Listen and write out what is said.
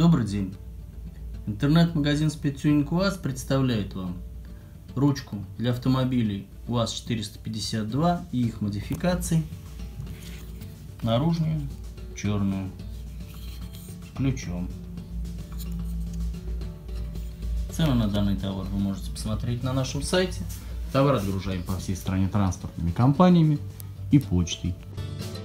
Добрый день. Интернет-магазин Speedtuning УАЗ представляет вам ручку для автомобилей УАЗ-452 и их модификаций. Наружную, черную, с ключом. Цену на данный товар вы можете посмотреть на нашем сайте. Товар отгружаем по всей стране транспортными компаниями и почтой.